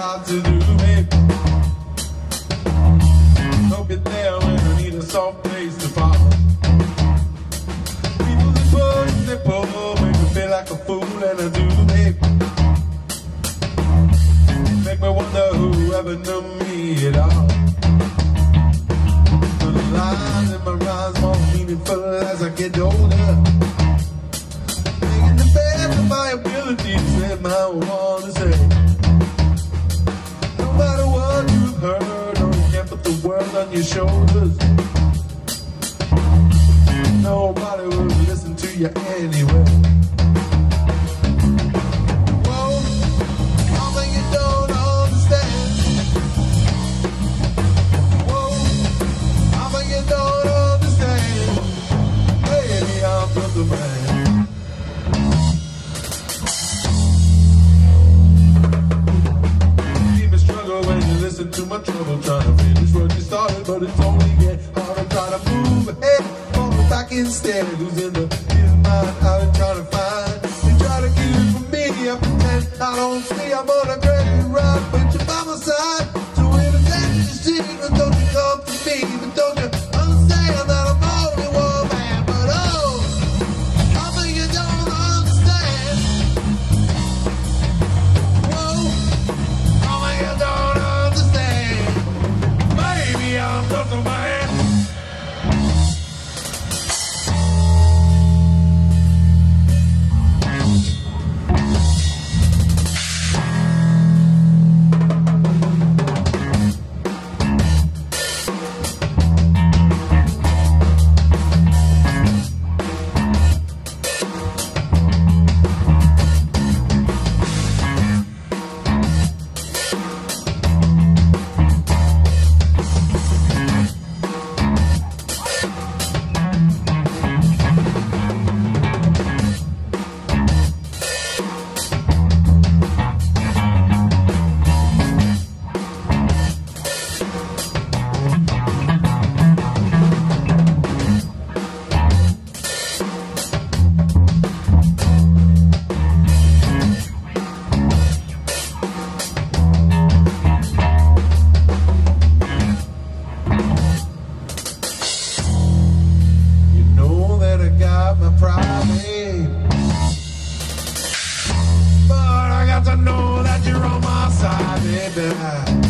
hard to do, babe. Hope you're there when I need a soft place to fall. People that push, they pull, make me feel like a fool, and I do, babe. Make me wonder who ever knew me at all. The lines in my rhymes more meaningful as I get older. Making the best of my ability to say my I want to say. No matter what you've heard, or you can't put the world on your shoulders. Nobody will listen to you anyway. Too much trouble trying to finish what you started, but it's only getting harder trying to move ahead, fall back instead. Losing the mind out and trying to find. You try to keep it from me, I pretend I don't see. I'm on a great ride, but you're by my side. So in a dangerous secret, don't you come to me, but don't you understand that I'm only one man? But oh, I think you don't understand. Whoa, I think you don't understand. I'm just a man. But I got to know that you're on my side, baby.